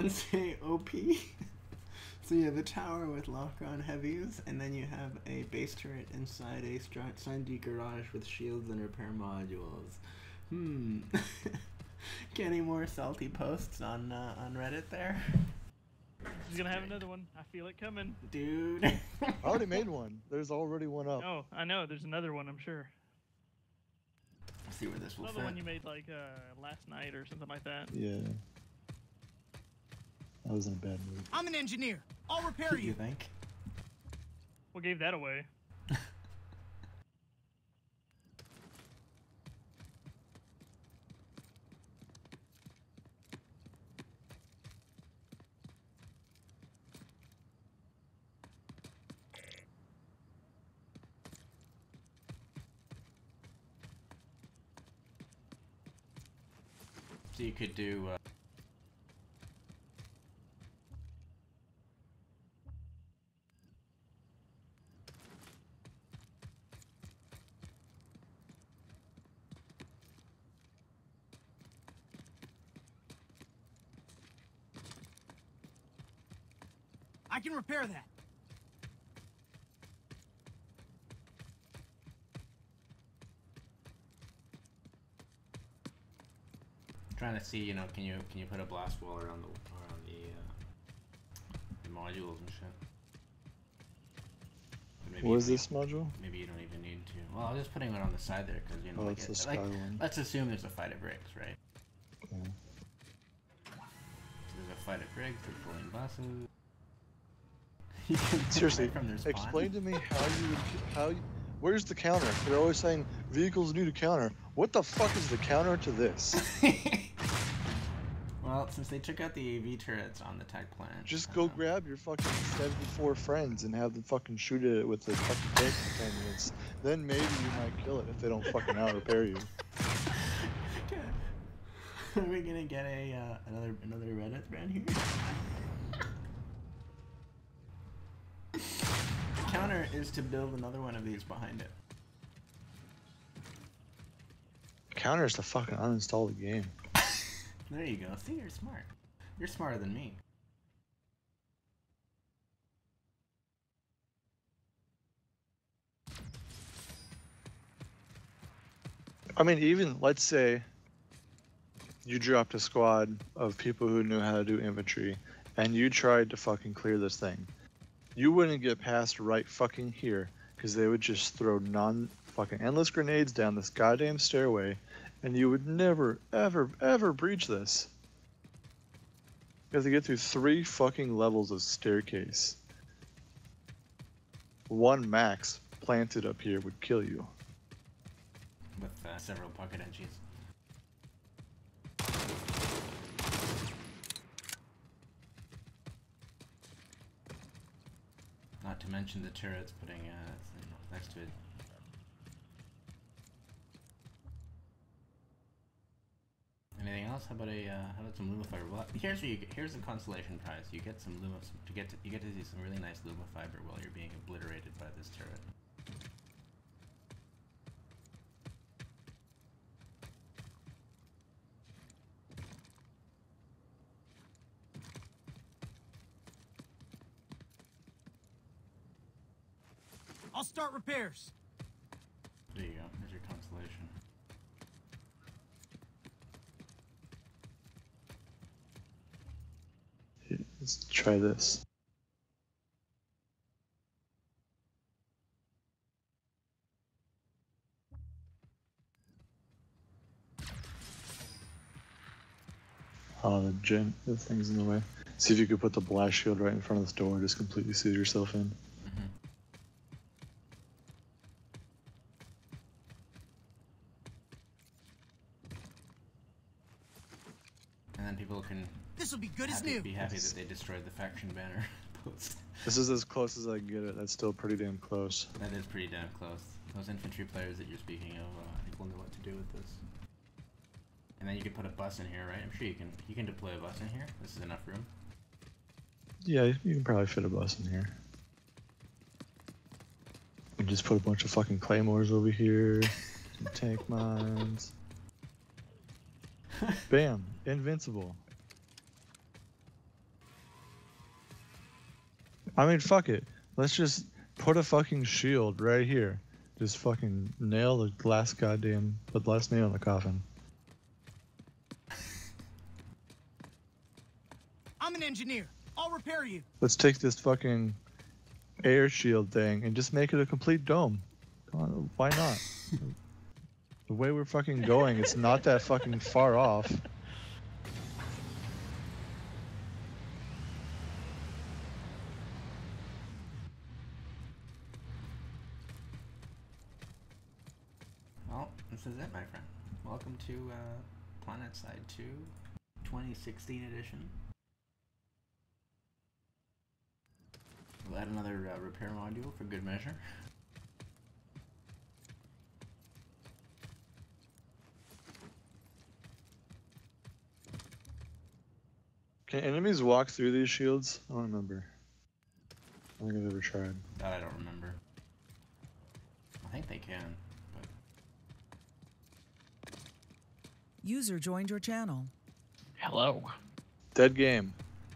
Say OP. So you have a tower with lock-on heavies, and then you have a base turret inside a Sandy garage with shields and repair modules. Get any more salty posts on Reddit there? He's gonna have another one. I feel it coming. Dude. I already made one. There's already one up. Oh, I know. There's another one, I'm sure. Let's see where this will Another fit. one you made like last night or something like that. Yeah. I was in a bad mood. I'm an engineer. I'll repair you. You think? What gave that away? So you could do. I can repair that. Trying to see, you know, can you put a blast wall around the modules and shit? What is this module? Maybe you don't even need to. Well, I'm just putting it on the side there because, you know, Oh, like, it's the sky one. let's assume there's a fight at Briggs, right? Okay. There's a fight at Briggs. They're pulling buses. You can Seriously, right from their spawn. explain to me how you where's the counter? They're always saying vehicles need a counter. What the fuck is the counter to this? Well, since they took out the AV turrets on the tech plant, Just go grab your fucking 74 friends and have them fucking shoot at it with the fucking tank for 10 minutes. Then maybe you might kill it if they don't fucking out repair you. Are we gonna get a another Reddit thread here? The counter is to build another one of these behind it. Counter is to fucking uninstall the game. There you go. See, you're smart. You're smarter than me. I mean, even, let's say you dropped a squad of people who knew how to do infantry and you tried to fucking clear this thing. You wouldn't get past right fucking here because they would just throw non-fucking endless grenades down this goddamn stairway and you would never, ever, ever breach this. You have to get through 3 fucking levels of staircase. One max planted up here would kill you. With several pocket entries. Not to mention the turrets putting next to it. Anything else? How about some Lumifiber? Well, here's what you get. Here's the consolation prize. You get some you get to see some really nice Lumifiber while you're being obliterated by this turret. I'll start repairs. There you go. There's your consolation. Let's try this. Oh, the thing's in the way. See if you could put the blast shield right in front of this door, just completely seal yourself in. And then people can This'll be good as new. be happy that they destroyed the faction banner post. This is as close as I can get it. That's still pretty damn close. That is pretty damn close. Those infantry players that you're speaking of, I think will know what to do with this. And then you can put a bus in here, right? I'm sure you can deploy a bus in here. This is enough room. Yeah, you can probably fit a bus in here. And just put a bunch of fucking claymores over here. Some tank mines. Bam! Invincible. I mean, fuck it. Let's just put a fucking shield right here. Just fucking nail the last nail in the coffin. I'm an engineer. I'll repair you. Let's take this fucking air shield thing and just make it a complete dome. Come on, why not? The way we're fucking going, it's not that fucking far off. Well, this is it, my friend. Welcome to Planet Side 2, 2016 edition. We'll add another repair module for good measure. Can enemies walk through these shields? I don't remember. I don't think I've ever tried. That I don't remember. I think they can, but... User joined your channel. Hello. Dead game.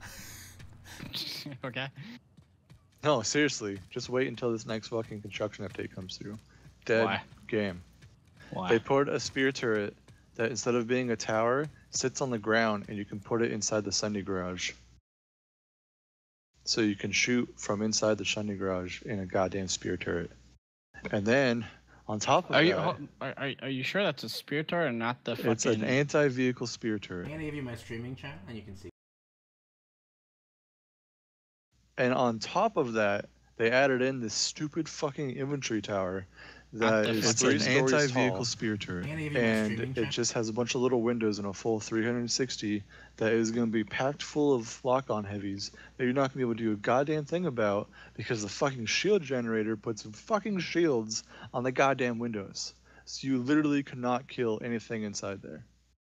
Okay. No, seriously. Just wait until this next fucking construction update comes through. Dead Why? game. Why? They poured a spear turret that instead of being a tower, sits on the ground and you can put it inside the Sunday garage. So you can shoot from inside the Sunday garage in a goddamn spear turret. And then, on top of Are you sure that's a spear turret and not the fucking... it's an anti-vehicle spear turret. I'm gonna give you my streaming chat and you can see. And on top of that, they added in this stupid fucking infantry tower that is It's an 3 stories anti-vehicle tall. spear turret. Can I give you my And streaming it chat? just has a bunch of little windows and a full 360 that is going to be packed full of lock-on heavies that you're not going to be able to do a goddamn thing about because the fucking shield generator puts fucking shields on the goddamn windows. So you literally cannot kill anything inside there.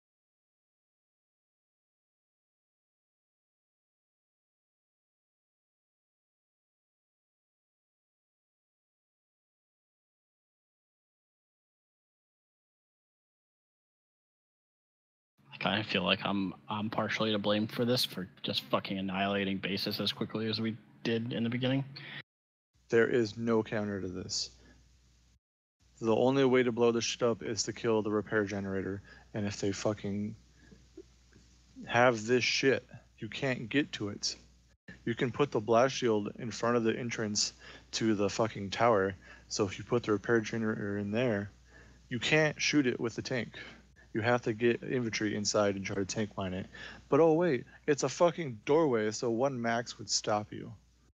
I kind of feel like I'm partially to blame for this, for just fucking annihilating bases as quickly as we did in the beginning. There is no counter to this. The only way to blow this shit up is to kill the repair generator. And if they fucking have this shit, you can't get to it. You can put the blast shield in front of the entrance to the fucking tower. So if you put the repair generator in there, you can't shoot it with the tank. You have to get infantry inside and try to tank mine it. But oh wait, it's a fucking doorway, so one max would stop you.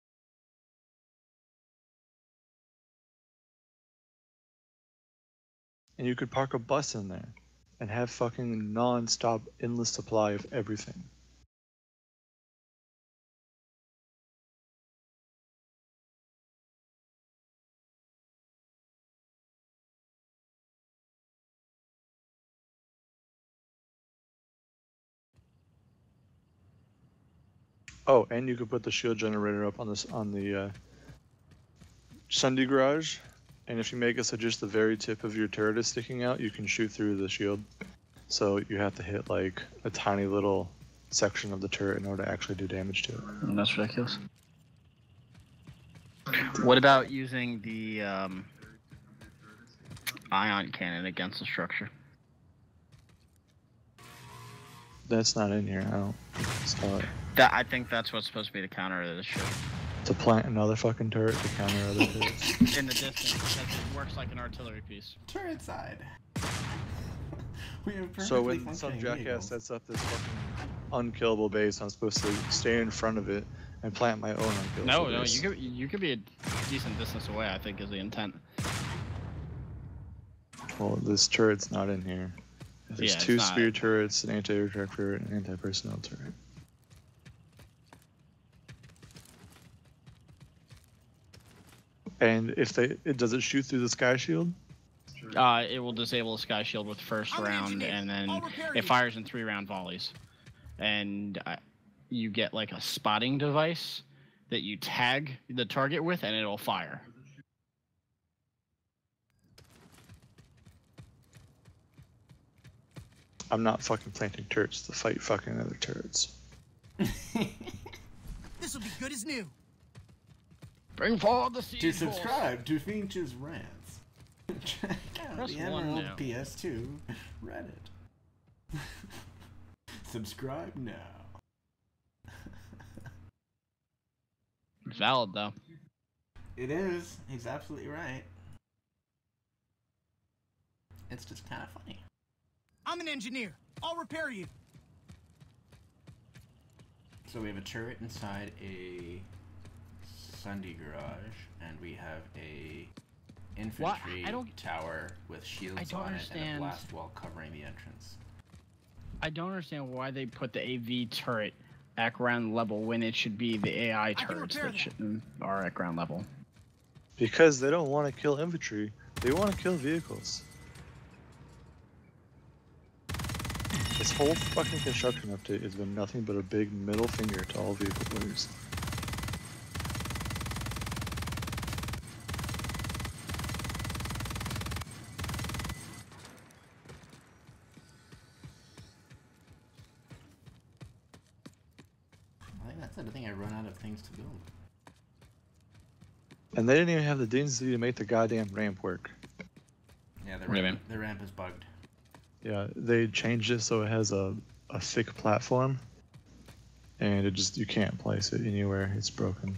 And you could park a bus in there and have fucking non-stop endless supply of everything. Oh, and you could put the shield generator up on the Sunday garage, and if you make it so just the very tip of your turret is sticking out, you can shoot through the shield. So you have to hit like a tiny little section of the turret in order to actually do damage to it. That's ridiculous. What about using the ion cannon against the structure? That's not in here. I don't saw it. I think that's what's supposed to be the counter to this shit. To plant another fucking turret to counter other turrets. In the distance, because it works like an artillery piece. Turret side. We have So perfectly when some functioning jackass vehicles. sets up this fucking unkillable base, I'm supposed to stay in front of it and plant my own unkillable No, base. you could be a decent distance away, I think is the intent. Well, this turret's not in here. There's Yeah, it's two not. spear turrets, an anti-aircraft turret, and an anti-personnel turret. And if does it shoot through the sky shield? It will disable the sky shield with first I'm an round, engineer. and then I'll repair it you. fires in 3-round volleys. And you get like a spotting device that you tag the target with, and it'll fire. I'm not fucking planting turrets to fight fucking other turrets. This will be good as new. Bring forward the siege To force. subscribe to Finch's Rants, check out Press the 1 Emerald now. PS2 Reddit. Subscribe now. It's valid though. It is. He's absolutely right. It's just kind of funny. I'm an engineer. I'll repair you. So we have a turret inside a Sunday garage, and we have a infantry I don't- tower with shields don't on it and a understand. blast wall covering the entrance. I don't understand why they put the AV turret at ground level when it should be the AI can turrets repair that are at ground level. Because they don't want to kill infantry. They want to kill vehicles. This whole fucking construction update has been nothing but a big middle finger to all vehicle players. I think that's it. I think I run out of things to build. And they didn't even have the decency to make the goddamn ramp work. Yeah, What do you mean? the ramp is bugged. Yeah, they changed it so it has a thick platform. And it just, you can't place it anywhere. It's broken.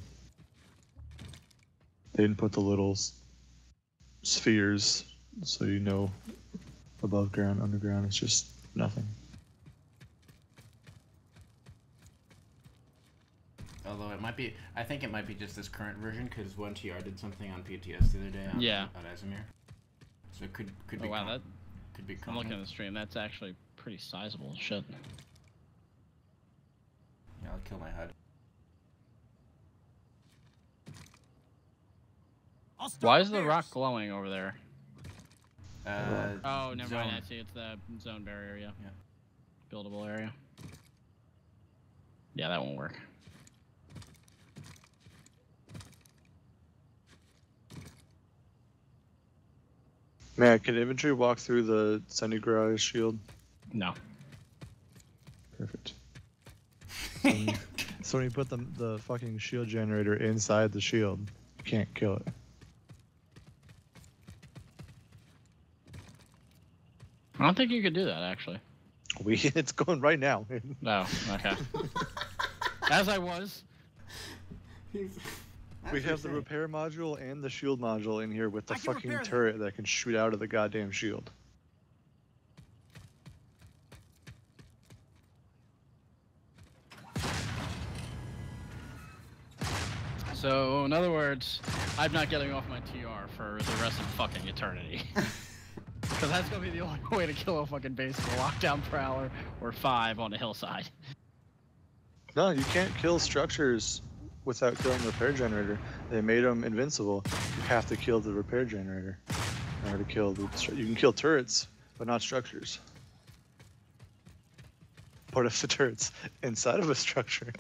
They didn't put the little spheres so you know above ground, underground. It's just nothing. Although it might be, I think it might be just this current version because 1TR did something on PTS the other day on, Yeah. on Azimir. So it could Oh be wow, that could be I'm common. looking at the stream. That's actually pretty sizable shit. Yeah, I'll kill my HUD. I'll start Why is the repairs. rock glowing over there? Oh, never mind. Zone. I see. It's the zone barrier. Yeah. Yeah. Buildable area. Yeah, that won't work. Man, can infantry walk through the Sunny Garage shield? No. Perfect. So when you put the fucking shield generator inside the shield, you can't kill it. I don't think you could do that actually. It's going right now. No. Okay. As I was. We have the repair module and the shield module in here with the I can fucking repair them. turret that can shoot out of the goddamn shield. So, in other words, I'm not getting off my TR for the rest of fucking eternity. Because that's gonna be the only way to kill a fucking base of a lockdown prowler or 5 on a hillside. No, you can't kill structures without killing the repair generator. They made them invincible. You have to kill the repair generator in order to kill the. You can kill turrets, but not structures. What if the turret's inside of a structure?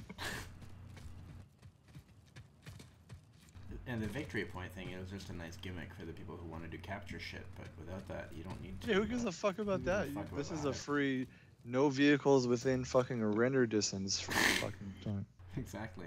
And the victory point thing, it was just a nice gimmick for the people who want to do capture shit, but without that, you don't need to. Yeah, who gives a fuck about Who that? gives a fuck This about is a that? free, no vehicles within fucking a render distance for fucking time. Exactly.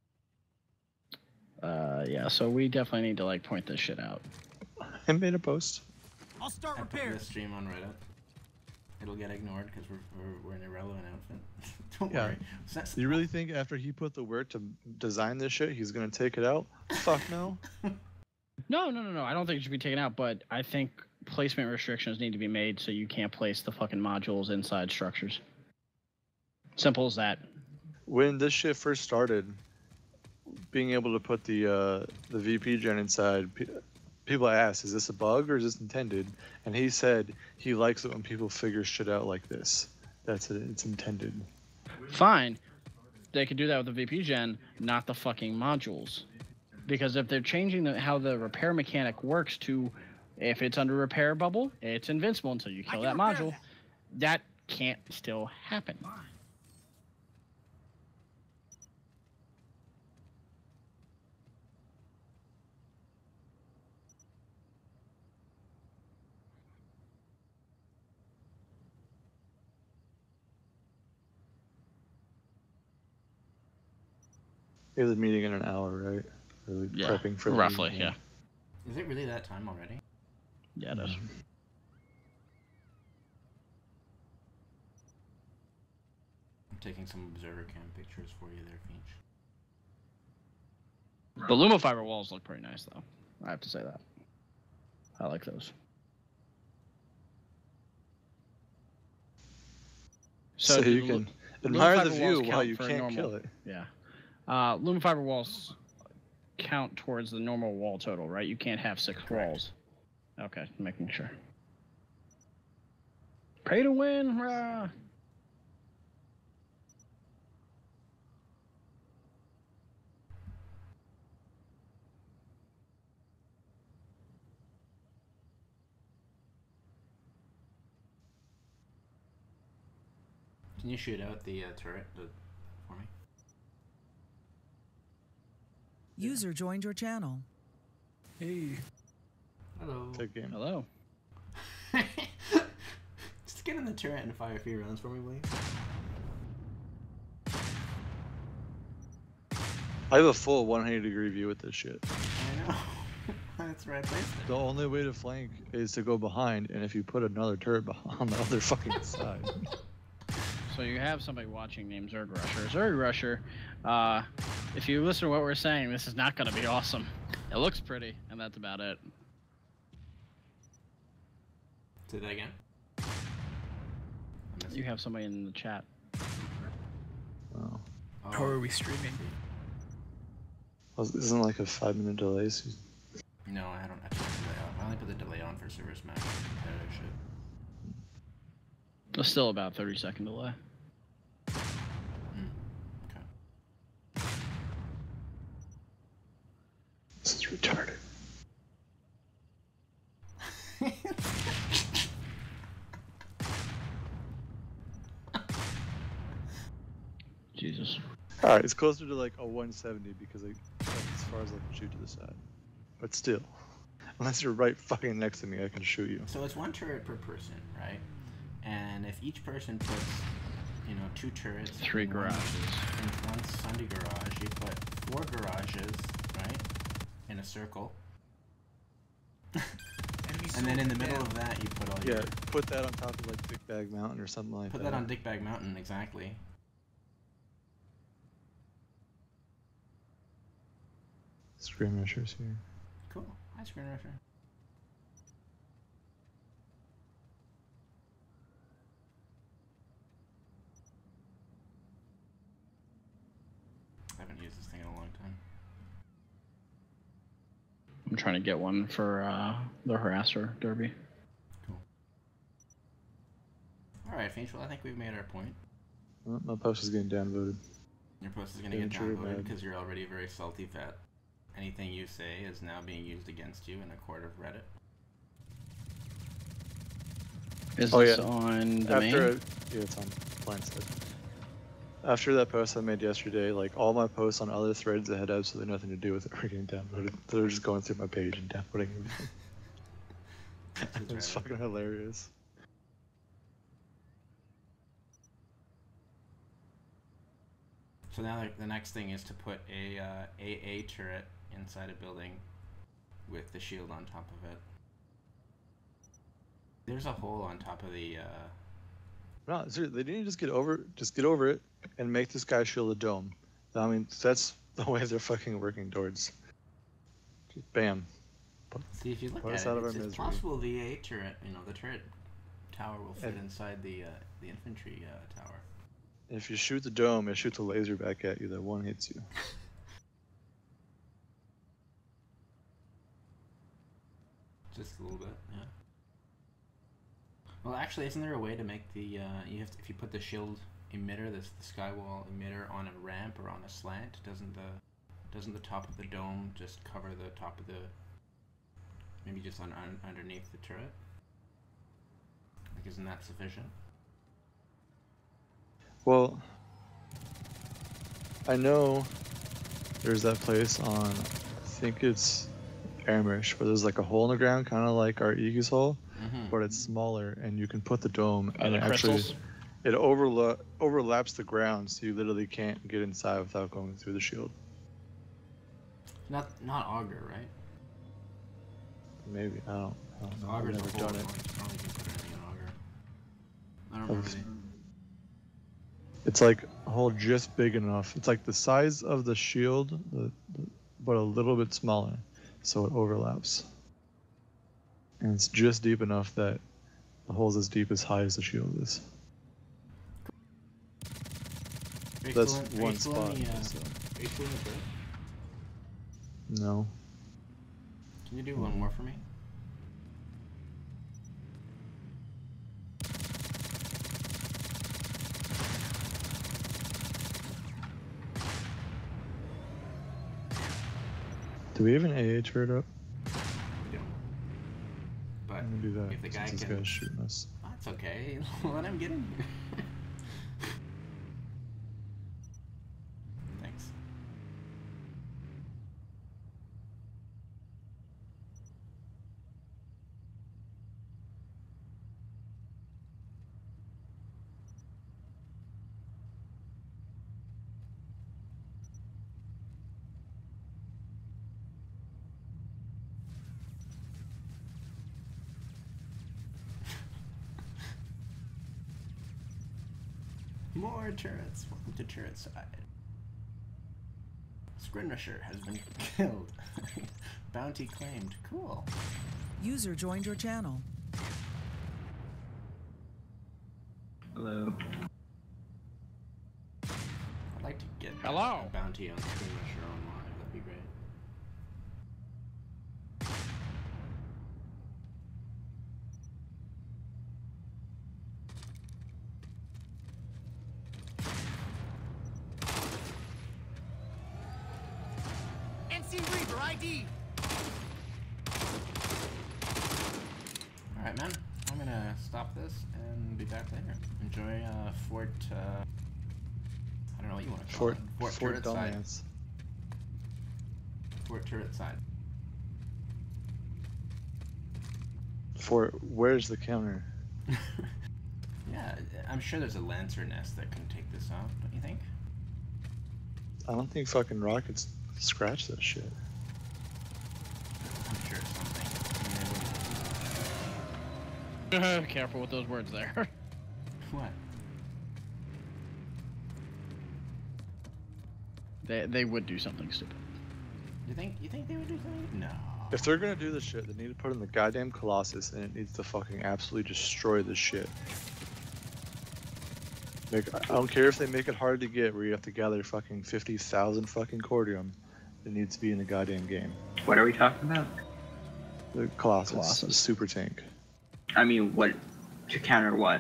Yeah, so we definitely need to like point this shit out. I made a post. I'll start I put repairs. this stream on Reddit. It'll get ignored because we're an irrelevant outfit. Don't Yeah. worry. That's- You really think after he put the work to design this shit, he's gonna take it out? Fuck no. No. I don't think it should be taken out, but I think placement restrictions need to be made so you can't place the fucking modules inside structures. Simple as that. When this shit first started, being able to put the VP gen inside, people asked, "Is this a bug or is this intended?" And he said he likes it when people figure shit out like this. That's it. It's intended. Fine. They could do that with the VP gen, not the fucking modules. Because if they're changing how the repair mechanic works to, if it's under repair bubble, it's invincible until you kill that can repair module. That can't still happen. We have the meeting in an hour, right? really Yeah, prepping for roughly, the, yeah. Is it really that time already? Yeah, it is. I'm taking some observer cam pictures for you there, Finch. The Lumifiber walls look pretty nice, though. I have to say that. I like those. So do you the can Lu- admire the Lumifiber view walls while count you for can't normal- kill it. Yeah. Lumifiber walls count towards the normal wall total, right? You can't have 6 Correct. walls. Okay, making sure. Pay to win, rah! Can you shoot out the turret for me? User joined your channel. Hey. Hello. Take game. Hello. Just get in the turret and fire a few rounds for me, please. I have a full 180-degree view with this shit. I know. That's where I placed it. The only way to flank is to go behind, and if you put another turret on the other fucking side. So you have somebody watching named Zerg Rusher. Zerg Rusher, if you listen to what we're saying, this is not going to be awesome. It looks pretty, and that's about it. Say that again. You have somebody in the chat. Oh. How are we streaming? Well, isn't like a 5-minute delay? So No, I don't have to put the delay on. I only put the delay on for service match competitive shit. It's still about 30-second delay. Okay. this is retarded. Jesus. Alright, it's closer to like a 170 because that's as far as I can shoot to the side. But still, unless you're right fucking next to me, I can shoot you. So it's 1 turret per person, right? And if each person puts, 2 turrets, 3 in one- garages. in one Sunday garage, you put 4 garages, right, in a circle, and then in the middle of that you put all Yeah, your put that on top of like Big Bag Mountain or something like put that on Dickbag Mountain, exactly. Screen rushers here. Cool. Hi, Screen Rusher. I haven't used this thing in a long time. I'm trying to get one for the Harasser Derby. Cool. Alright, Finch, well, I think we've made our point. Well, my post is getting downvoted. Your post is going to Yeah, get true, downvoted bad. because you're already very salty that anything you say is now being used against you in a court of Reddit. Is Oh, this yeah. on the main? Yeah, it's on blind side. After that post I made yesterday, like all my posts on other threads that had absolutely nothing to do with it were getting downvoted. They're just going through my page and downvoting everything. It's fucking hilarious. So now the next thing is to put a AA turret inside a building with the shield on top of it. There's a hole on top of the. No, seriously, they didn't just get over it and make this guy shield a dome. I mean, that's the way they're fucking working towards. Just bam. See, if you look Put at us it, out of our it's misery. possible the AA turret, the turret tower will fit And- inside the infantry tower. If you shoot the dome, it shoots a laser back at you that one hits you. Just a little bit, yeah. Well, actually, isn't there a way to make the if you put the shield emitter, the skywall emitter on a ramp or on a slant, doesn't the top of the dome just cover the top of the maybe just underneath the turret? Like, isn't that sufficient? Well, I know there's that place on, I think it's Airmish, where there's like a hole in the ground, kind of like our Aegis hole, but it's smaller, and you can put the dome, Are and there actually crystals? it overlaps the ground, so you literally can't get inside without going through the shield. Not auger, right? Maybe, I don't know. I've Auger's never a done hole. it. I don't think you can put anything in auger. I don't remember It's like a hole just big enough. It's like the size of the shield, but a little bit smaller, so it overlaps. And it's just deep enough that the hole's as deep as high as the shield is. That's one spot. Are you still in the turret? No. Can you do one more for me? Do we have an AA turret up? We don't. But I'm gonna do that if the guy since this can, guy's shooting us. that's okay. Let him get in here. Thanks. More turrets. Welcome to turret side. Skirmisher has been killed. Bounty claimed. Cool. User joined your channel. Hello. I'd like to get Hello. a bounty on Skirmisher on live. That'd be great. NC Reaper ID. Alright, man. I'm gonna stop this and be back later. Enjoy Fort. I don't know what you want to call Fort it. Fort Turret Side. Dumbass. Fort Turret Side. Fort, where's the counter? Yeah, I'm sure there's a Lancer nest that can take this out, don't you think? I don't think fucking rockets scratch that shit. I'm sure it's something. Careful with those words there. What? They would do something stupid. You think they would do something? No. If they're gonna do this shit, they need to put in the goddamn Colossus, and it needs to fucking absolutely destroy this shit. I don't care if they make it hard to get, where you have to gather fucking 50,000 fucking cordium. It needs to be in the goddamn game. What are we talking about? The Colossus, the super tank. I mean, what to counter what?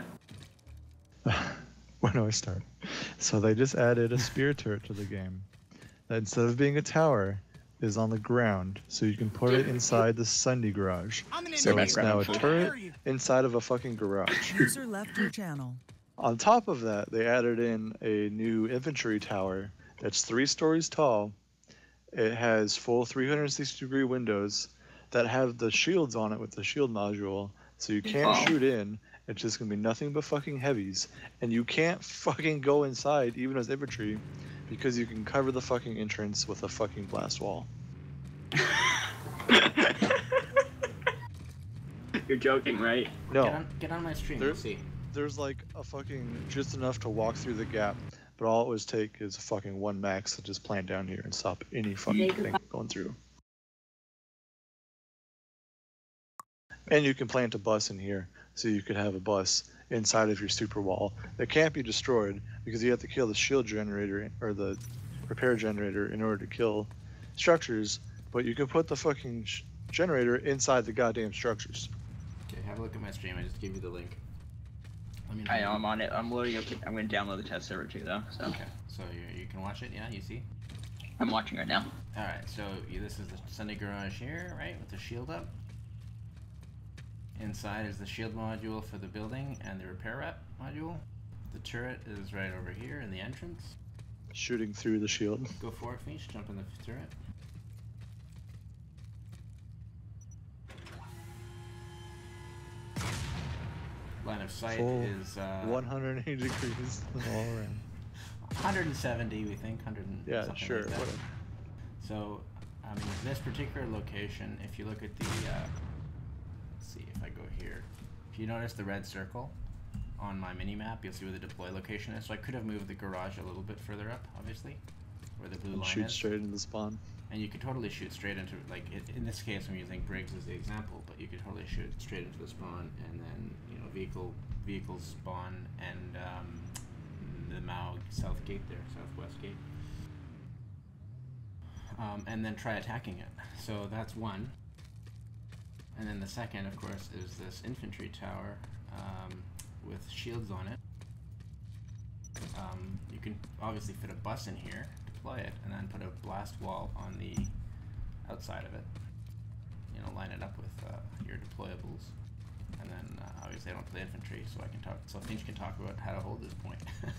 When do I start? So they just added a spear turret to the game. That instead of being a tower, is on the ground, so you can put it inside the Sunday garage. I'm an So engineer. it's now a I'll turret repair you. inside of a fucking garage. User left your channel. On top of that, they added in a new infantry tower that's 3 stories tall. It has full 360-degree windows that have the shields on it with the shield module, so you can't shoot in. It's just gonna be nothing but fucking heavies, and you can't fucking go inside even as infantry because you can cover the fucking entrance with a fucking blast wall. You're joking, right? No, Get on my stream. There- We'll see. there's like a fucking just enough to walk through the gap, but all it would take is a fucking 1 max to just plant down here and stop any fucking thing going through. And you can plant a bus in here, so you could have a bus inside of your super wall that can't be destroyed because you have to kill the shield generator or the repair generator in order to kill structures, but you can put the fucking generator inside the goddamn structures. Okay, have a look at my stream. I just gave you the link. Let me know. I know, I'm on it. I'm loading up. I'm gonna download the test server too, though. So Okay, so you can watch it. Yeah, you see. I'm watching right now. All right, so this is the Sunday garage here, right, with the shield up. Inside is the shield module for the building and the repair wrap module. The turret is right over here in the entrance. Shooting through the shield. Go for it, Fish. Jump in the turret. Line of sight Full is 180 degrees all around. 170, we think. 100. And Yeah, something sure, like that. whatever. So This particular location, if you look at the, let's see if I go here. If you notice the red circle on my mini map, you'll see where the deploy location is. So I could have moved the garage a little bit further up, obviously, where the blue And line shoot is. straight into the spawn. And you could totally shoot straight into, like, in this case I'm using Briggs as the example, but you could totally shoot straight into the spawn, and then, you know, vehicles spawn, and the Mao south gate there, southwest gate. And then try attacking it. So that's one. And then the second, of course, is this infantry tower with shields on it. You can obviously fit a bus in here, deploy it, and then put a blast wall on the outside of it. You know, line it up with your deployables. And then obviously I don't play infantry, so I can talk. So Finch can talk about how to hold this point.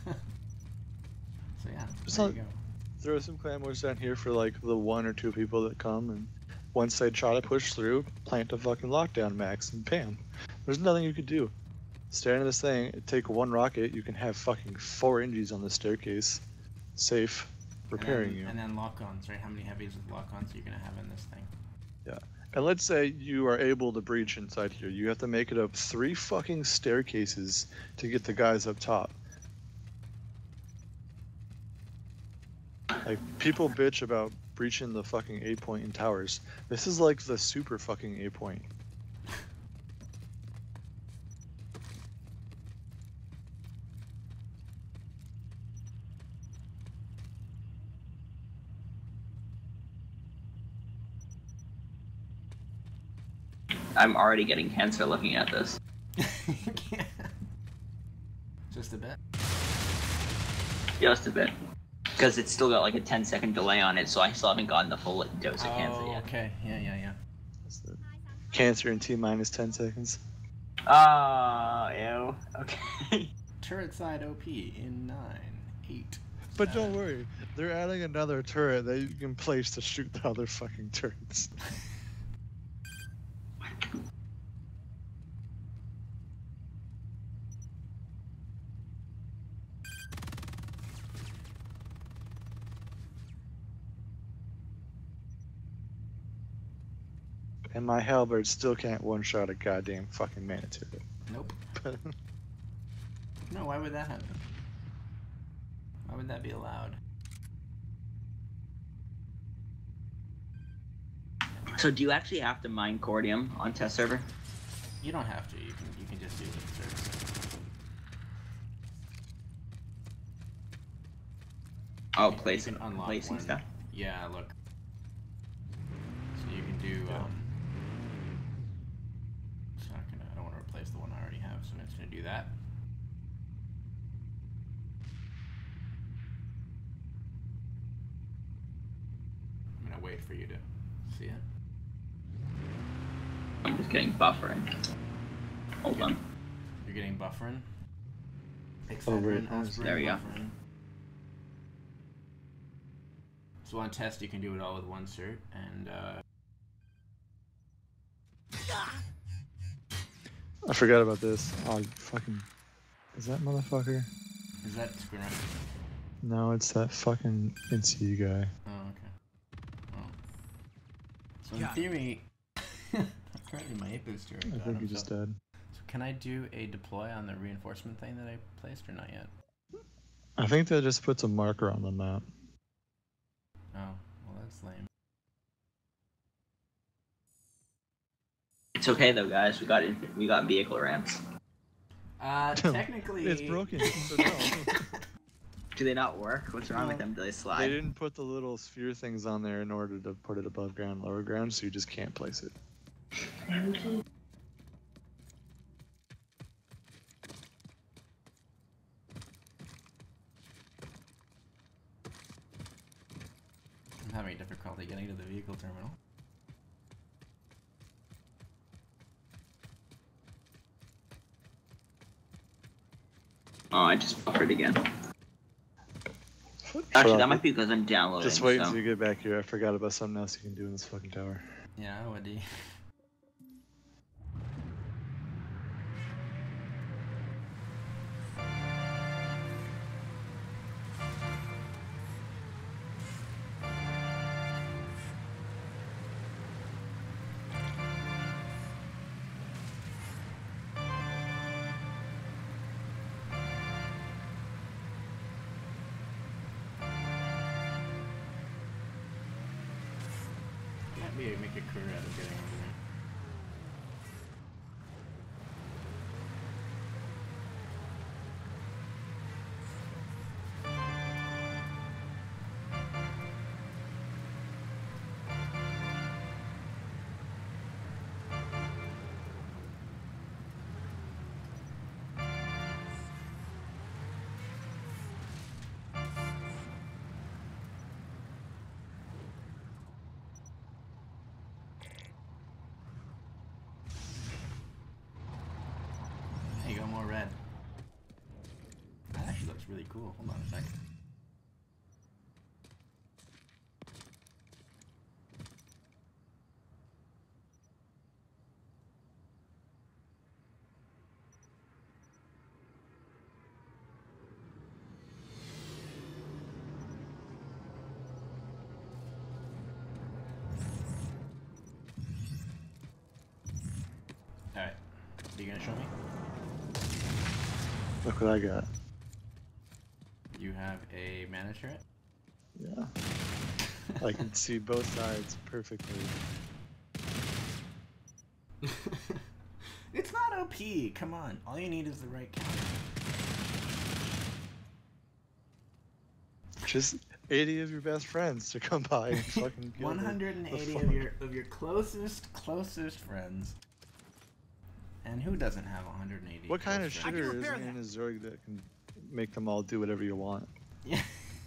So yeah, there you go. Throw some claymores down here for like the 1 or 2 people that come, and once they try to push through, plant a fucking lockdown max, and bam. There's nothing you could do. Stand in this thing, take 1 rocket, you can have fucking 4 injuries on the staircase. Safe, repairing you. And then lock-ons, right? How many heavies with lock-ons are you gonna have in this thing? Yeah. And let's say you are able to breach inside here. You have to make it up 3 fucking staircases to get the guys up top. Like, people bitch about breaching the fucking A point in towers. This is like the super fucking A point. I'm already getting cancer looking at this. Just a bit. Just a bit. Because it's still got like a 10-second delay on it, so I still haven't gotten the full dose of cancer Oh, yet. okay. Yeah. That's the cancer in T minus 10 seconds. Oh, ew. Okay. Turret side OP in 9, 8. But don't worry, they're adding another turret that you can place to shoot the other fucking turrets. And my halberd still can't one-shot a goddamn fucking mana turret. Nope. No, why would that happen? Why would that be allowed? So do you actually have to mine cordium on test server? You don't have to. You can just do the service. Oh, You placing, can unlock placing one. stuff. Yeah, look. So you can do. It's not gonna. I don't want to replace the one I already have, so I'm just gonna do that. I'm gonna wait for you to see it. I'm just getting buffering. Hold on. You're getting buffering. Oh, right. Aspirin, There we go. buffering. So on test, you can do it all with one cert, and I forgot about this. Oh, you fucking... Is that motherfucker? is that screen running? No, it's that fucking NCU guy. Oh, okay. Oh. So in theory, apparently my Apis turret I got think he him, just so- died. So can I do a deploy on the reinforcement thing that I placed, or not yet? I think that just puts a marker on the map. Oh, well that's lame. It's okay though, guys. We got vehicle ramps. Technically... It's broken, so no. Do they not work? What's wrong with No. them? Do they They slide? didn't put the little sphere things on there in order to put it above ground, lower ground, so you just can't place it. I'm having difficulty getting to the vehicle terminal. Oh, I just buffered again. Actually, that might be because I'm downloading. Just wait so. until you get back here. I forgot about something else you can do in this fucking tower. Yeah, what do you... make a career out of getting over there. There you go, more red. That actually looks really cool. Hold on a second. Alright, are you gonna show me? Look what I got. You have a mana turret? Yeah. I can see both sides perfectly. It's not OP, come on. All you need is the right counter. Just 80 of your best friends to come by and fucking kill the 180 fuck. of your closest friends. And who doesn't have 180? What kind of close friends? shooter is repair in that. a Zerg that can make them all do whatever you want? Yeah.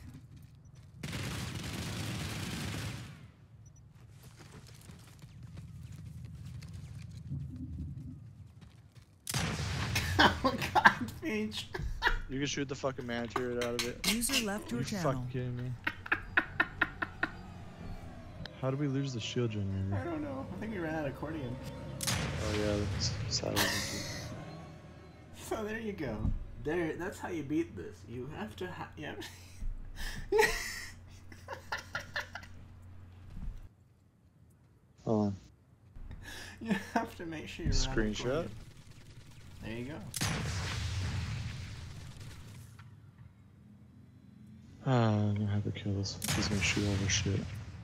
Oh god, Peach. You can shoot the fucking man turret out of it. User left your You channel. fucking kidding me? How did we lose the shield I generator? don't know. I think we ran out of accordion. Oh yeah, that's saddle. So there you go. There. That's how you beat this. You have to. Yeah. Hold on. You have to make sure you're around Screenshot. accordion. There you go. I'm gonna have to kill this. He's gonna shoot all this shit.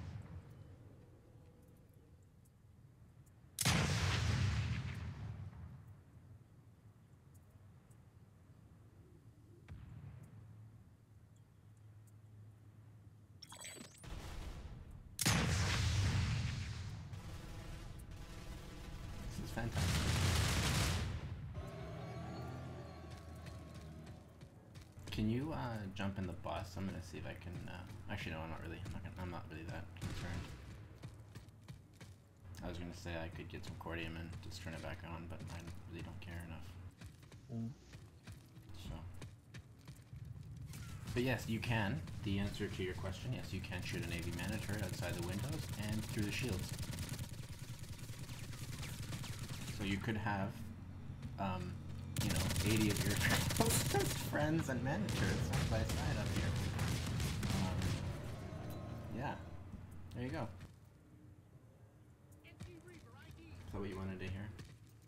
This is fantastic. Can you jump in the bus? I'm gonna see if I can. Actually, no, I'm not really. I'm not really that concerned. I was gonna say I could get some cordium and just turn it back on, but I really don't care enough. So. But yes, you can. The answer to your question, yes, you can shoot an AV mana turret outside the windows and through the shields. So you could have, you know, 80 of your closest friends and mana turrets side by side up here. Yeah, there you go. Is that what you wanted to hear?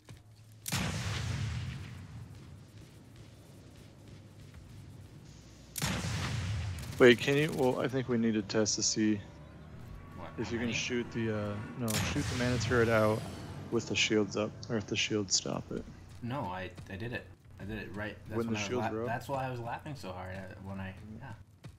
Wait, can you? Well, I think we need to test to see What? if how you can many? shoot the shoot the mana turret out with the shields up, or if the shields stop it. No, I did it. I did it right. That's When the I was shields were up? That's why I was laughing so hard when I. Yeah.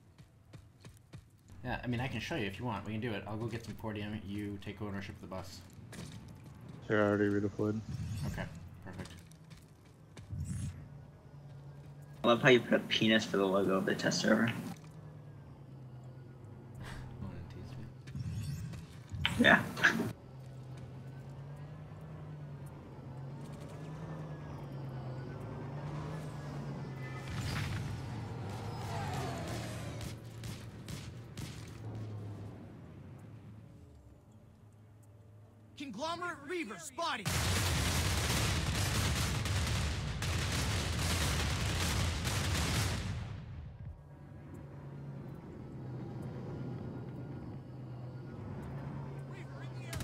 Yeah, I mean, I can show you if you want. We can do it. I'll go get some cordium. You take ownership of the bus. They're already redeployed. Okay, perfect. I love how you put a penis for the logo of the test server. Wanna tease me? Yeah. Conglomerate Reaver spotted. Reaver in the air.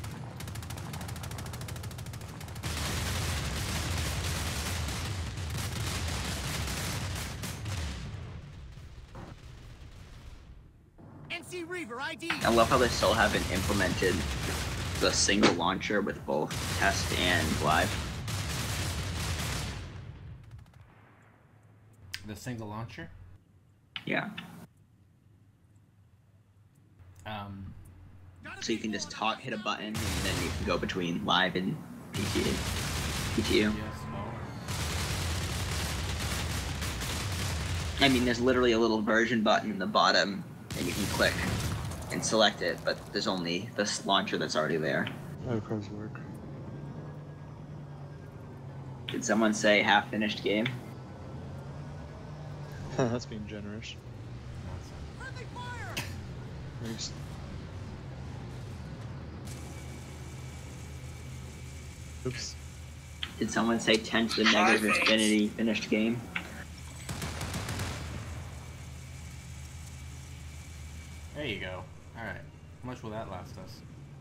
NC Reaver ID. I love how they still haven't implemented the single launcher with both test and live. The single launcher? Yeah. So you can just hit a button, and then you can go between live and PTU. Yes. I mean, there's literally a little version button in the bottom, and you can click and select it, but there's only this launcher that's already there. How do cars work? Did someone say half-finished game? That's being generous. Friendly fire! Thanks. Oops. Did someone say 10 to the negative infinity finished game? There you go. Alright. How much will that last us?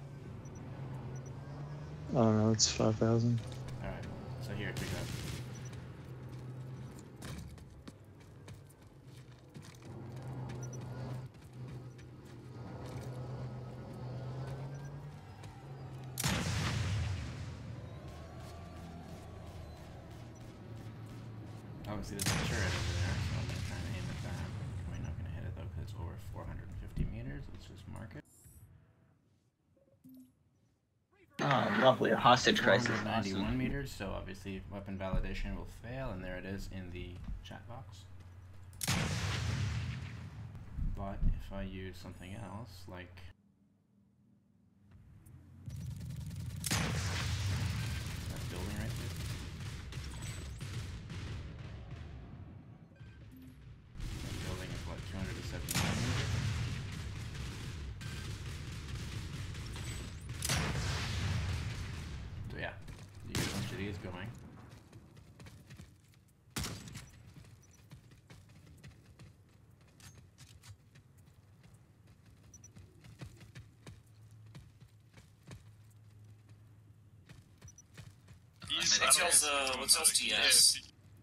I don't know, it's 5,000. Alright. So here, take that. Obviously there's a turret over there, so I'm gonna try and aim at that. Probably not gonna hit it though, because it's over 450 meters. Let's just mark it. Oh, lovely. A hostage crisis. 491 Awesome. meters, so obviously weapon validation will fail, and there it is in the chat box. But if I use something else, like that building right there. That building is what, 279 meters? So yeah, you get a bunch of these going. What's y'all's TS?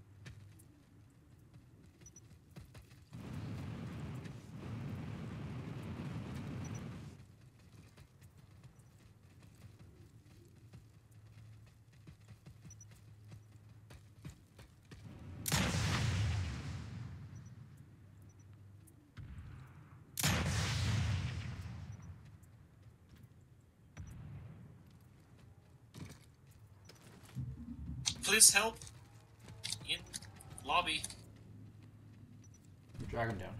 Please help. In lobby. Drag him down.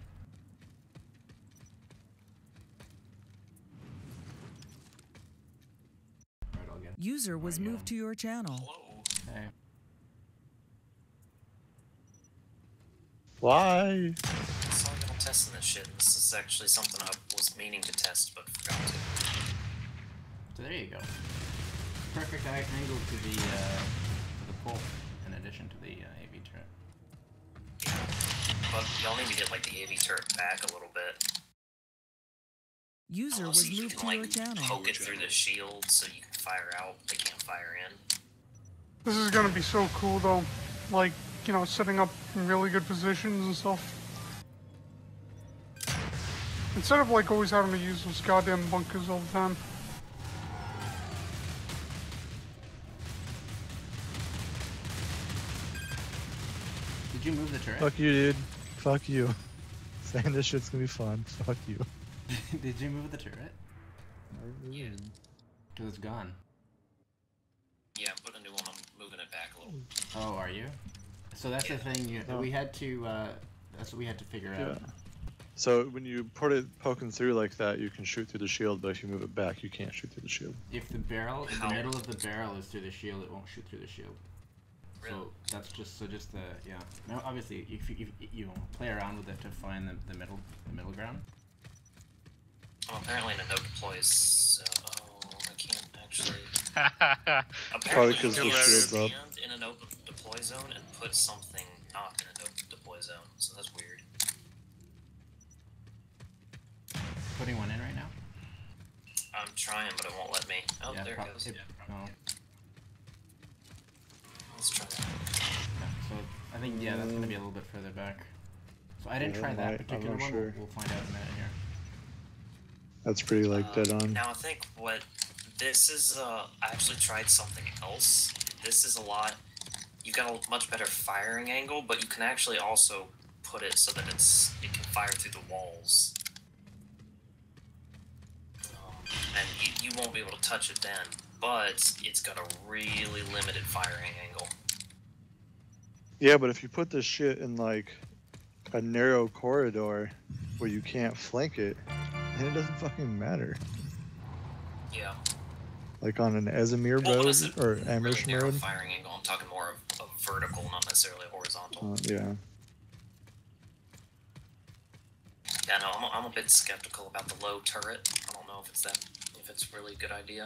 Alright, I'll get User was There you moved go. to your channel. Hello. Hey. Why? So I'm gonna test this shit. This is actually something I was meaning to test, but forgot to. So there you go. Perfect angle to the pole, in addition to the AV turret. Yeah. But y'all need to get like the AV turret back a little bit. User Unless was you moved can to your like channel. poke it through the shield so you can fire out. They can't fire in. This is gonna be so cool though. Like, you know, setting up in really good positions and stuff. Instead of like always having to use those goddamn bunkers all the time. Did you move the turret? Fuck you, dude. Fuck you. Saying this shit's gonna be fun. Fuck you. Did you move the turret? Yeah. Because it's gone. Yeah, I'm putting a new one. I'm moving it back a little. Oh, are you? So that's the thing. Oh. We had to. That's what we had to figure Yeah. out. So when you put it poking through like that, you can shoot through the shield, but if you move it back, you can't shoot through the shield. If the barrel, if the How? middle of the barrel is through the shield, it won't shoot through the shield. Really? So that's just the yeah. Now obviously, if you play around with it to find the middle ground. Oh, apparently in a no deploys. So, oh, I can't actually. Probably Apparently, 'cause you the can shield's up. stand in a no deploy zone and put something not in a no deploy zone. So that's weird. Putting one in right now. I'm trying, but it won't let me. Oh, Yeah, there it goes. no. Let's try that. Yeah, so I think that's gonna be a little bit further back. So I didn't Yeah, try that I'm particular not one. sure. We'll find out in a minute here. That's pretty like dead on. Now I think what This is, I actually tried something else. This is a lot, you've got a much better firing angle, but you can actually also put it so that it can fire through the walls. And you won't be able to touch it then, but it's got a really limited firing angle. Yeah, but if you put this shit in like a narrow corridor where you can't flank it, then it doesn't fucking matter. Yeah. Like on an Azimir Well, when I road said or really Amherst narrow road. firing angle, I'm talking more of vertical, not necessarily horizontal. Yeah. Yeah, no, I'm a bit skeptical about the low turret. I don't know if it's really a good idea.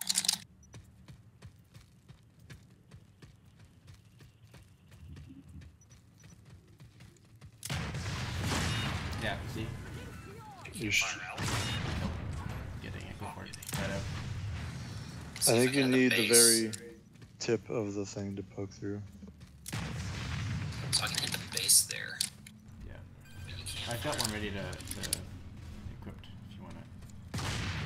Yeah, see? You fire out. Getting it, go for it. Right out. I think you need the very tip of the thing to poke through. So I can hit the base there. Yeah. I've got one ready to equipped if you want to.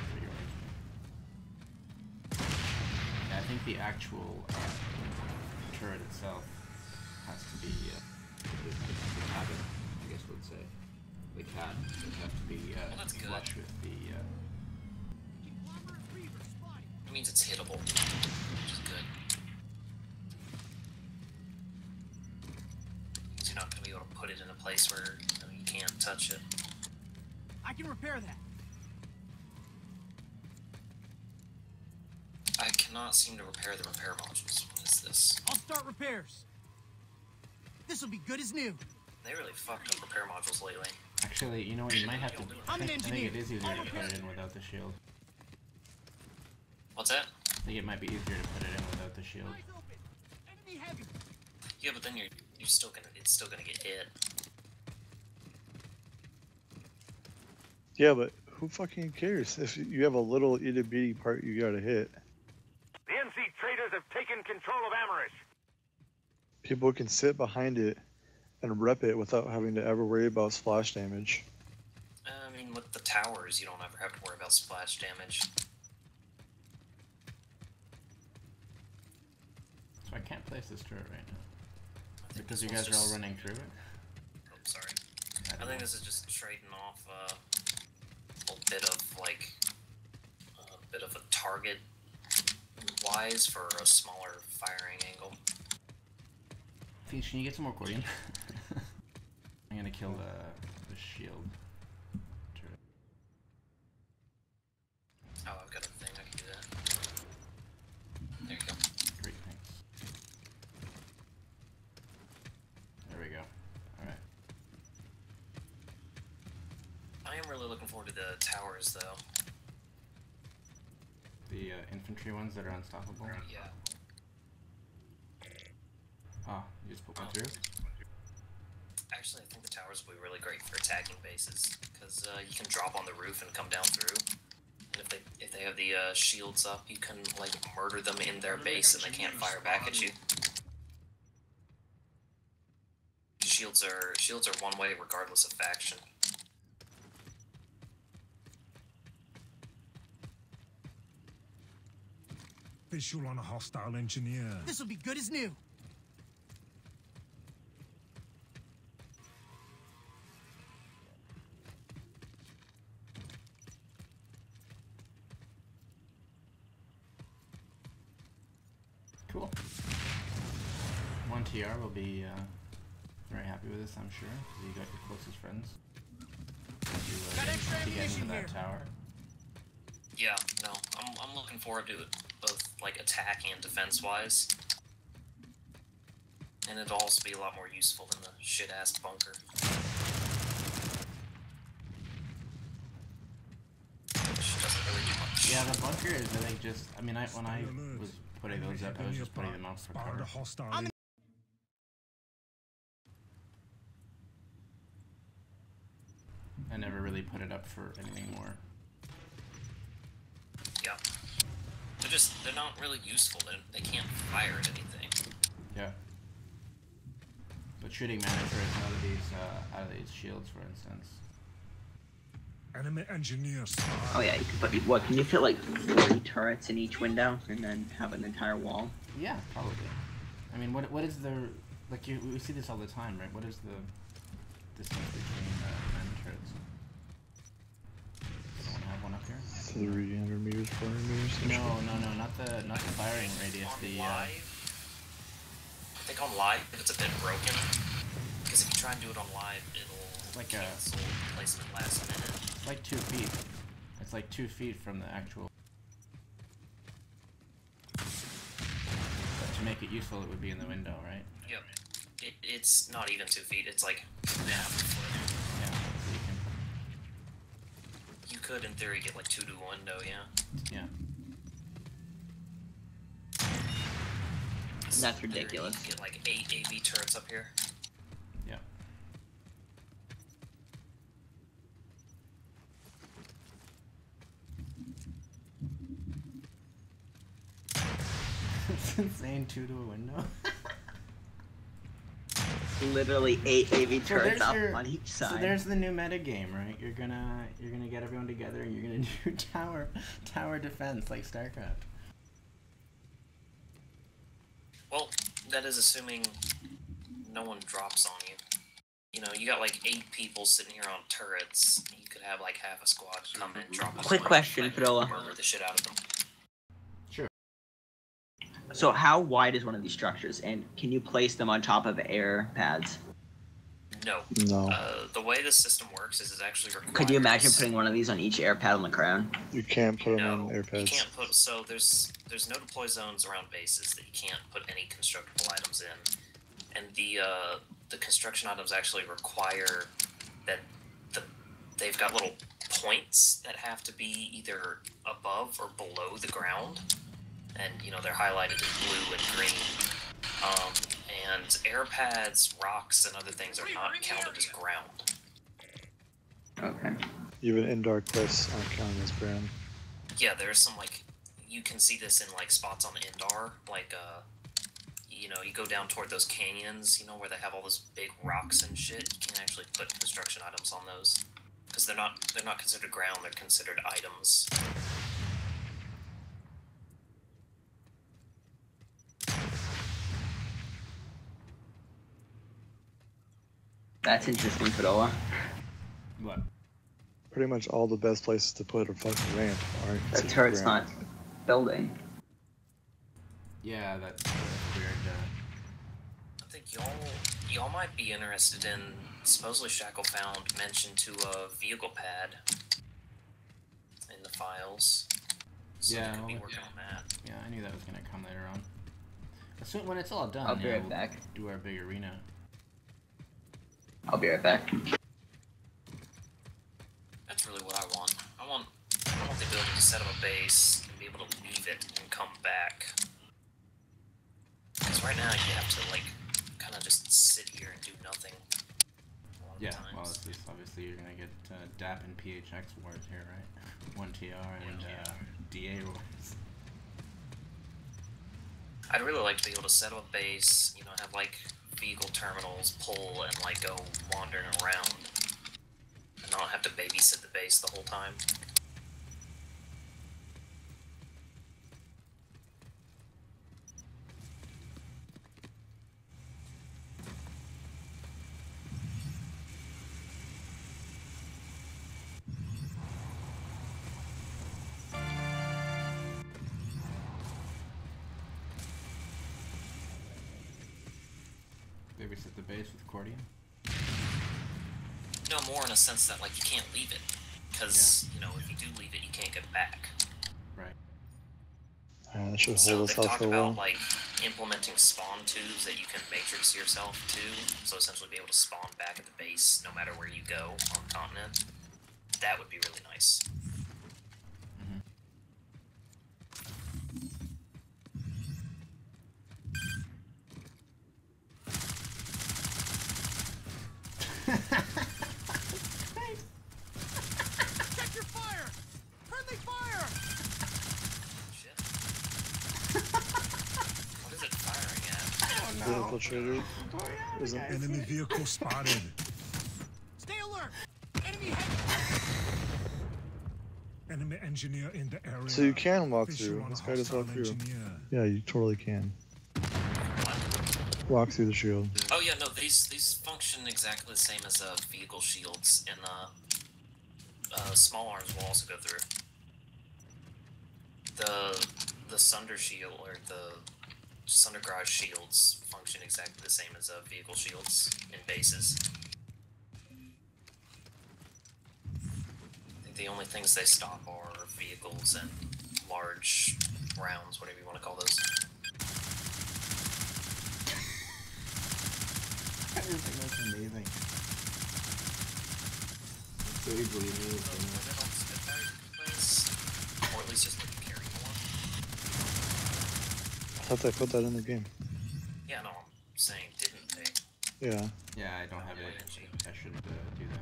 Yeah, I think the actual turret itself has to be the cabin, I guess we'd say. The cat would have to be flush with the. It means it's hittable, which is good. You're not going to be able to put it in a place where you can't touch it. I can repair that. I cannot seem to repair the repair modules. What is this? I'll start repairs. This will be good as new. They really fucked up repair modules lately. Actually, you know what? You might have to. I'm an I think engineer. it is easier to put it in without the shield. What's that? I think it might be easier to put it in without the shield. Eyes open. Enemy heavy. Yeah, but then it's still gonna get hit. Yeah, but who fucking cares if you have a little itty bitty part you gotta hit? The NC traders have taken control of Amherst. People can sit behind it and rep it without having to ever worry about splash damage. I mean, with the towers, you don't ever have to worry about splash damage. So I can't place this turret right now. Because you guys are all running through it? Oh, sorry. I think this is just trading off a bit of, like, a bit of a target wise for a smaller firing angle. Finch, can you get some more Gordian? I'm gonna kill the shield turret. Oh, I've got a thing, I can do that. There you go. Great, thanks. There we go. Alright. I am really looking forward to the towers, though. The infantry ones that are unstoppable? Yeah. Oh, you just put one through? Actually, I think the towers will be really great for attacking bases, because you can drop on the roof and come down through. And if they have the shields up, you can like murder them in their base, and they can't fire back at you. Shields are one way regardless of faction. Visual on a hostile engineer. This will be good as new. Cool. 1TR will be very happy with this, I'm sure, because you got your closest friends. To get into that tower. Yeah, no, I'm looking forward to it, both like attack and defense wise. And it'll also be a lot more useful than the shit ass bunker. Which doesn't really do much. Yeah, the bunker is, I think, just. I mean, when I was putting those up, I was just putting them out for cover. I never really put it up for anything more. Yeah. They're not really useful. They can't fire at anything. Yeah. But shooting mana turrets out of these shields, for instance. Enemy engineers. Oh yeah, you can put what? Can you fit like 40 turrets in each window and then have an entire wall? Yeah, probably. I mean, what is the like? We see this all the time, right? What is the distance between random turrets? Someone have one up here? 300 meters, 400 meters. No, not the firing radius. The I think on live it's a bit broken because if you try and do it on live, it'll like cancel placement last minute. It's like 2 feet. It's like 2 feet from the actual. But to make it useful, it would be in the window, right? Yep. It's not even 2 feet. It's like half a foot. Yeah. So You could, in theory, get like 2 to a window. Yeah. Yeah. That's ridiculous. You get like 8 AV turrets up here. Yeah. It's insane, 2 to a window. Literally 8 AV turrets up your, on each side. So there's the new meta game, right? You're gonna get everyone together and you're gonna do tower defense like StarCraft. Well, that is assuming no one drops on you. You know, you got like 8 people sitting here on turrets. You could have like half a squad come in, drop a Quick question, Frola. murder the shit out of them. Sure. So how wide is one of these structures, and can you place them on top of air pads? No. No. The way the system works is it actually requires... Could you imagine putting one of these on each air pad on the ground? You can't put them No, on air you pads. can't put... So there's no deploy zones around bases that you can't put any constructible items in. And the construction items actually require that they've got little points that have to be either above or below the ground. And, you know, they're highlighted in blue and green. And air pads, rocks, and other things are not counted as ground. Okay. Even indoor cliffs aren't counted as ground. Yeah, there's some, like, you can see this in, like, spots on Indar, like, you know, you go down toward those canyons, you know, where they have all those big rocks and shit. You can't actually put construction items on those because they're not considered ground. They're considered items. That's interesting, Fedora. What? Pretty much all the best places to put a fucking ramp aren't The considered turret's ground. not building. Yeah, that's weird. I think y'all might be interested in. Supposedly, Shackle found mention to a vehicle pad in the files. So Yeah, they could be well, working on that. Yeah, I knew that was gonna come later on. As soon when it's all done, I'll be yeah, right we'll back. do our big arena. I'll be right back. That's really what I want. I want the ability to set up a base and be able to leave it and come back. Because right now you have to like kind of just sit here and do nothing. A lot of Yeah, times. well, at least obviously you're gonna get DAP and PHX wars here, right? 1TR and DA wars. I'd really like to be able to set up a base, you know, have like vehicle terminals pull and like go wandering around and not have to babysit the base the whole time. Babysit the base with accordion. No, more in a sense that like you can't leave it, because you know if you do leave it, you can't get back. Right. That should So hold they've us off talked for a while. about like implementing spawn tubes that you can matrix yourself to, so essentially be able to spawn back at the base no matter where you go on the continent. That would be really nice. Check your fire! Friendly fire! Shit. What is it firing at? The infiltrator. Isn't Enemy vehicle spotted. Stay alert! Enemy head! Enemy engineer in the area. So you can walk Visual through. on This a guy just walked hostile through. engineer. Yeah, you totally can. Walk through the shield. Oh yeah, no, these function exactly the same as vehicle shields, and small arms will also go through. The Sunder shield or the Sunder Garage shields function exactly the same as vehicle shields in bases. I think the only things they stop are vehicles and large rounds, whatever you want to call those. I think that's amazing. It's so easily moved. Or at least just like carry one. I thought they put that in the game. Yeah, no, I'm saying didn't they? Yeah. Yeah, I don't have it. I should do that.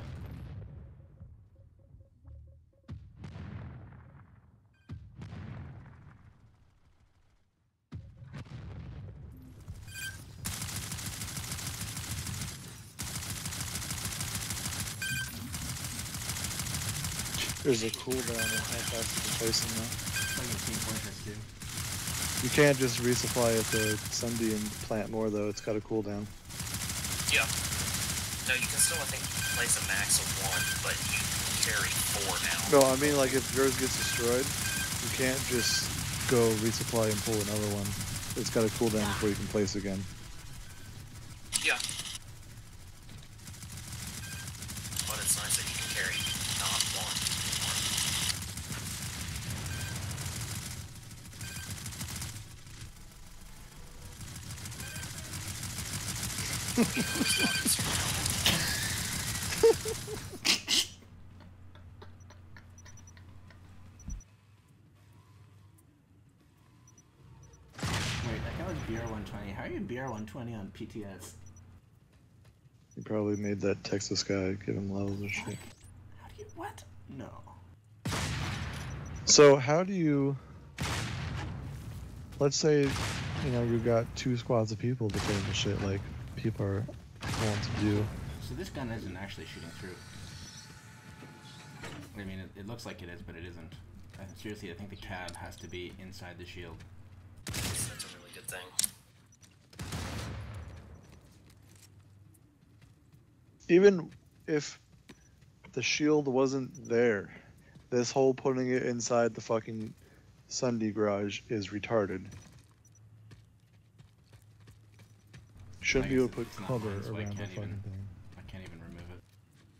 There's a cooldown on how fast you can place them now. It's like a team fortress too. You can't just resupply at the Sunday and plant more though, it's got a cooldown. Yeah. No, you can still, I think, place a max of 1, but you can carry 4 now. No, I mean like if yours gets destroyed, you can't just go resupply and pull another one. It's got a cooldown before you can place again. Yeah. But it's nice that you can carry not 1. Wait, that guy was BR120. How are you BR120 on PTS? You probably made that Texas guy give him levels or shit. How do you... What? No. So how do you... Let's say, you know, you got 2 squads of people defending the shit like people are want to do. So this gun isn't actually shooting through. I mean, it looks like it is, but it isn't. Seriously, I think the cab has to be inside the shield. That's a really good thing. Even if the shield wasn't there, this whole putting it inside the fucking Sunday garage is retarded. Shouldn't be able to put It's not cover mine, so I around the can't fucking even- thing. I can't even remove it.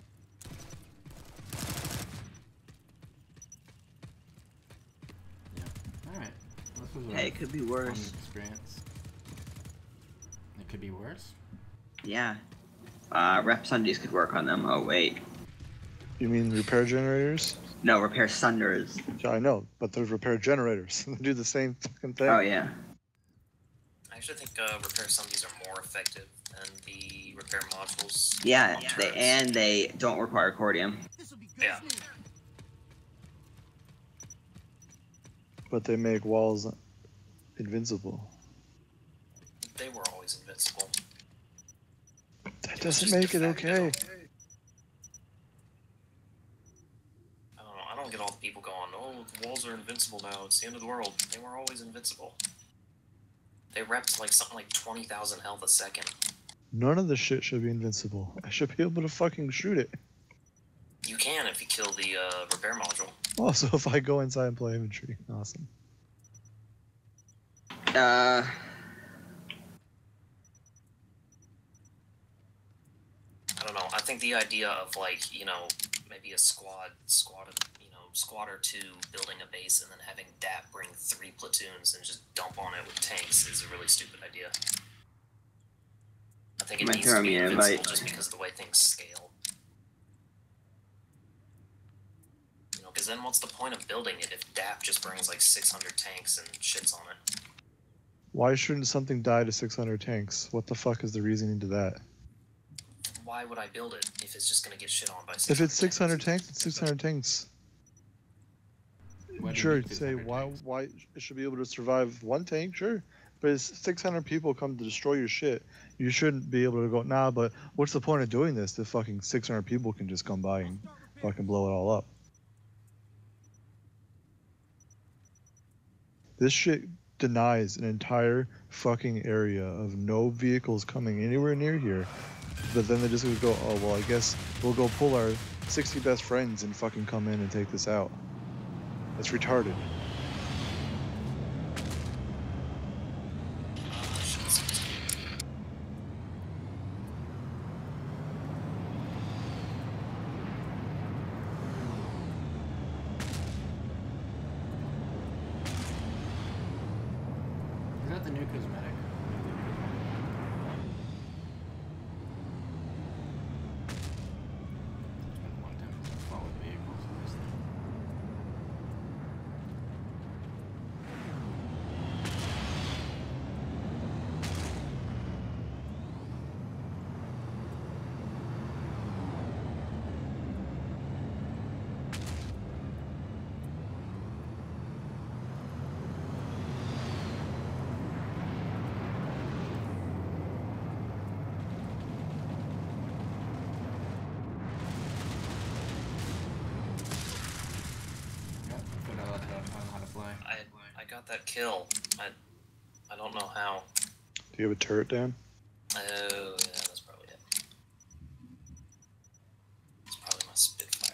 Yeah. Alright. This was a Hey, it could be worse. fun experience. It could be worse? Yeah. Rep Sundays could work on them. Oh, wait. You mean repair generators? No, repair Sunders. Yeah, I know, but there's repair generators. They do the same fucking thing. Oh, yeah. I actually think repair Sundays are more effective than the repair modules. Yeah, on they, turrets. and they don't require cordium. Yeah. But they make walls invincible. They were always invincible. That It was doesn't just make it the fact that- okay. I don't know. I don't get all the people going, oh, the walls are invincible now. It's the end of the world. They were always invincible. They repped like something like 20,000 health a second. None of the shit should be invincible. I should be able to fucking shoot it. You can if you kill the repair module. Also, if I go inside and play infantry, awesome. I don't know. I think the idea of like, you know, maybe a squad or 2 building a base and then having DAP bring 3 platoons and just dump on it with tanks is a really stupid idea. I think it Might needs throw to be me an invincible invite. just because of the way things scale. You know, because then what's the point of building it if DAP just brings like 600 tanks and shits on it? Why shouldn't something die to 600 tanks? What the fuck is the reasoning to that? Why would I build it if it's just gonna get shit on by 600 If it's 600 tanks, it's 600 tanks. Why do you Sure, need say 600 tanks? why it should be able to survive 1 tank, sure. But if 600 people come to destroy your shit, you shouldn't be able to go, nah, but what's the point of doing this? The fucking 600 people can just come by and fucking blow it all up. This shit denies an entire fucking area of no vehicles coming anywhere near here. But then they just would go, oh, well, I guess we'll go pull our 60 best friends and fucking come in and take this out. That's retarded. Is that the new cosmetic? It's been a long time since I followed vehicles in this thing. Yep, I figured out how to fly. I got that kill. I don't know how. Do you have a turret, Dan? Oh yeah, that's probably it. It's probably my Spitfire.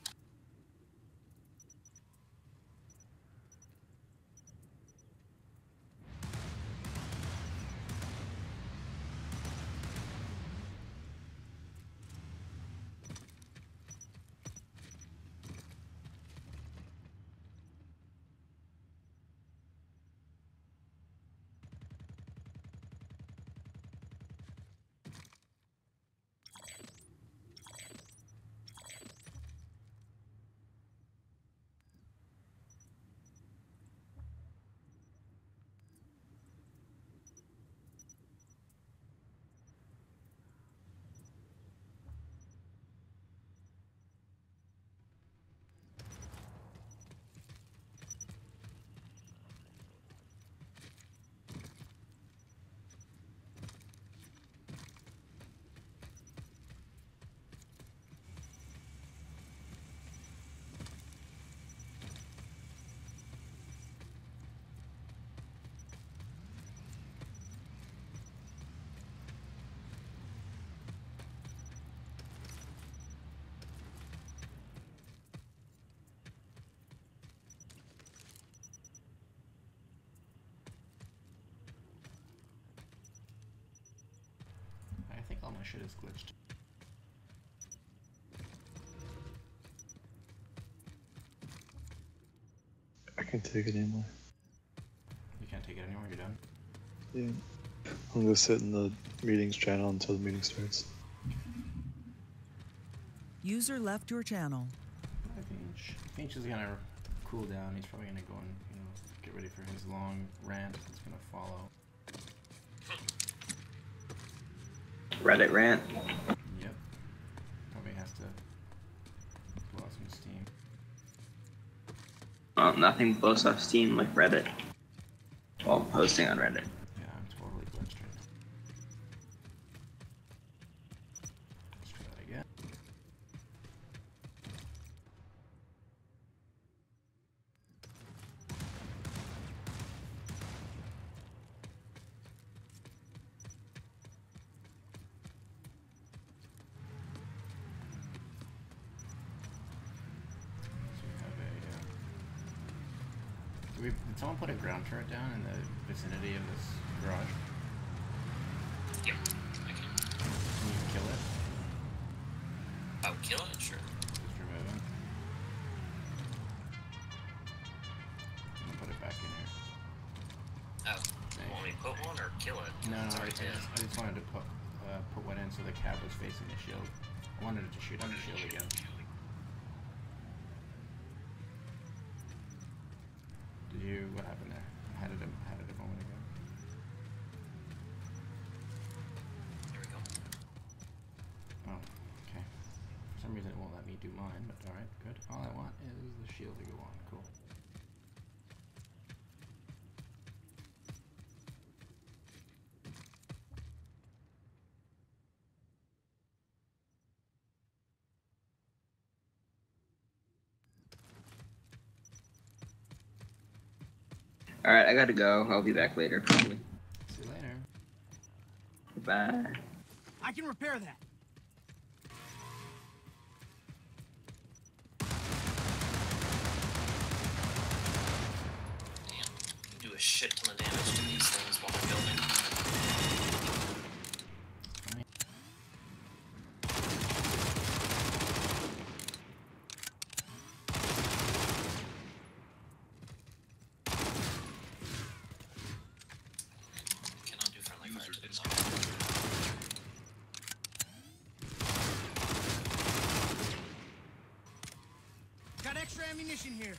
I think all my shit is glitched. I can't take it anymore. You can't take it anymore, you're done? Yeah. I'm gonna sit in the meetings channel until the meeting starts. User left your channel. Finch is gonna cool down. He's probably gonna go and, get ready for his long rant that's gonna follow. Reddit rant. Yep. Probably has to blow out some steam. Well, nothing blows off steam like Reddit. Well, posting on Reddit. Yeah, I'm totally glitched right now. Let's try that again. Did someone put a ground turret down in the vicinity of this garage? Yep, I can. Can you kill it? Oh, kill it? Sure. Just remove it. And put it back in here. Oh, you want me to put one or kill it? No, It's I already dead. just wanted to put one in so the cab was facing the shield. I wanted it to shoot on the shield again. Did you? What happened there? I had it a moment ago. There we go. Oh, okay. For some reason it won't let me do mine, but alright, good. All I want is the shield to go on. Cool. Alright, I gotta go. I'll be back later, probably. See you later. Bye. I can repair that. Do a shit ton of damage to these things while they're building. Cannot do friendly fire to this. Got extra ammunition here.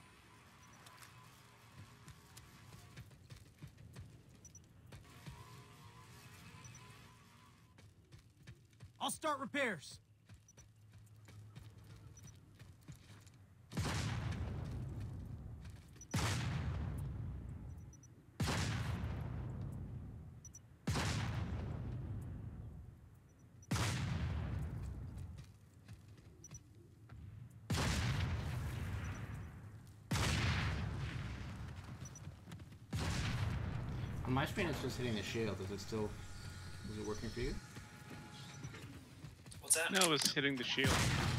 I'll start repairs. On my screen, it's just hitting the shield. Is it working for you? What's that? No, it's hitting the shield.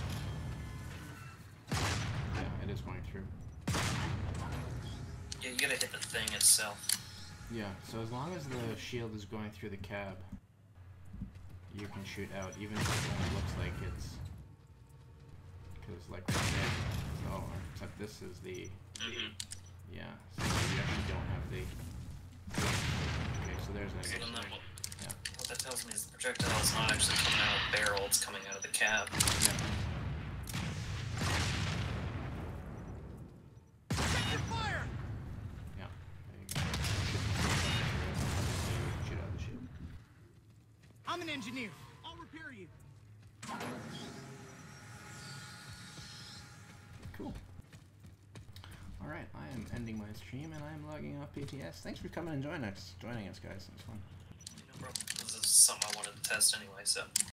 Yeah, it is going through. Yeah, you gotta hit the thing itself. Yeah, so as long as the shield is going through the cab, you can shoot out, even if it only looks like it's... Because, like right there, oh, except this is the... Yeah, so you actually don't have the... Okay, so there's an... So then that, Yeah. what that tells me is the projectile is not actually coming out of the barrel, it's coming out of the cab. Yeah. Fire! Yeah, there you go. Shoot out the shield. I'm an engineer. I'll repair you. Cool. Alright, I am ending my stream and I am logging off PTS. Thanks for coming and joining us guys. It was fun. No problem. This is something I wanted to test anyway, so.